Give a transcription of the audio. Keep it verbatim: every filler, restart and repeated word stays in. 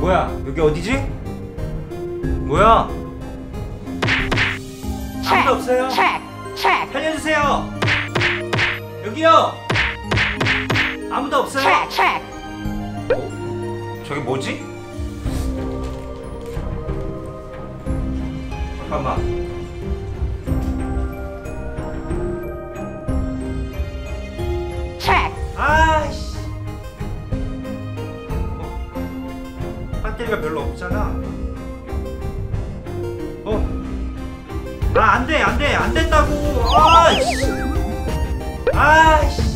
뭐야, 여기 어디지? 뭐야? 아무도 없어요? 살려주세요! 여기요! 아무도 없어요? 어? 저게 뭐지? 잠깐만. 아이씨. 어? 배터리가 별로 없잖아. 어? 아, 안 돼, 안 돼, 안 된다고. 아이씨. 아이씨.